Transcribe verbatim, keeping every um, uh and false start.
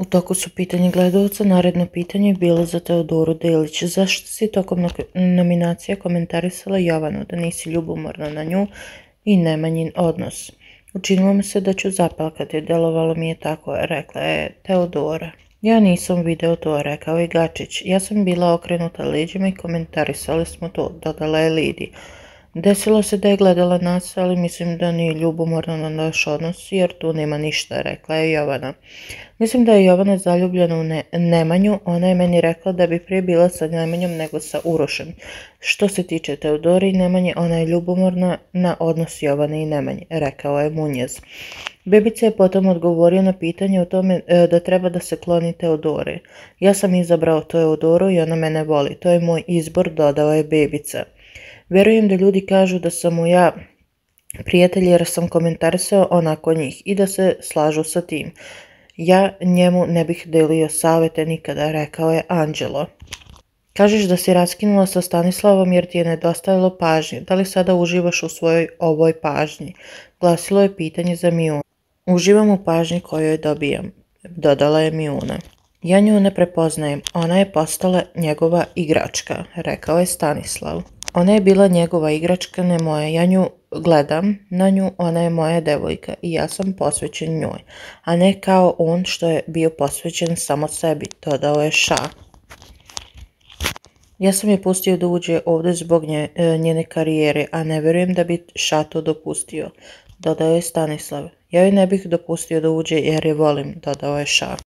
U toku su pitanje gledalca, naredno pitanje je bilo za Teodoru Delić. Zašto si tokom nominacija komentarisala Jovanu, da nisi ljubomorna na nju i Nemanjin odnos? Učinilo mi se da ću zaplakati, delovalo mi je tako, rekla je Teodora. Ja nisam video to, rekao je Gačić. Ja sam bila okrenuta leđima i komentarisali smo to, dodala je Lidi. Desilo se da je gledala nas, ali mislim da nije ljubomorna na naš odnos, jer tu nema ništa, rekla je Jovana. Mislim da je Jovana zaljubljena u ne Nemanju, ona je meni rekla da bi prije bila sa Nemanjom nego sa Urošem. Što se tiče Teodore i Nemanje, ona je ljubomorna na odnos Jovane i Nemanje, rekao je Munjez. Bebica je potom odgovorio na pitanje o tome da treba da se kloni Teodore. Ja sam izabrao Teodoru i ona mene voli, to je moj izbor, dodao je Bebica. Verujem da ljudi kažu da sam mu ja prijatelj jer sam komentarisao onako njih i da se slažu sa tim. Ja njemu ne bih delio savete nikada, rekao je Anđelo. Kažeš da si raskinula sa Stanislavom jer ti je nedostajalo pažnje. Da li sada uživaš u svojoj ovoj pažnji? Glasilo je pitanje za Mijunu. Uživam u pažnji koju joj dobijam, dodala je Mijuna. Ja nju ne prepoznajem, ona je postala njegova igračka, rekao je Stanislav. Ona je bila njegova igračka, ne moja. Ja nju gledam na nju, ona je moja devojka i ja sam posvećen njoj, a ne kao on što je bio posvećen samo sebi, dodao je Ša. Ja sam je pustio da uđe ovdje zbog nje, njene karijere, a ne vjerujem da bi Ša to dopustio, dodao je Stanislav. Ja joj ne bih dopustio da uđe jer je volim, dodao je Ša.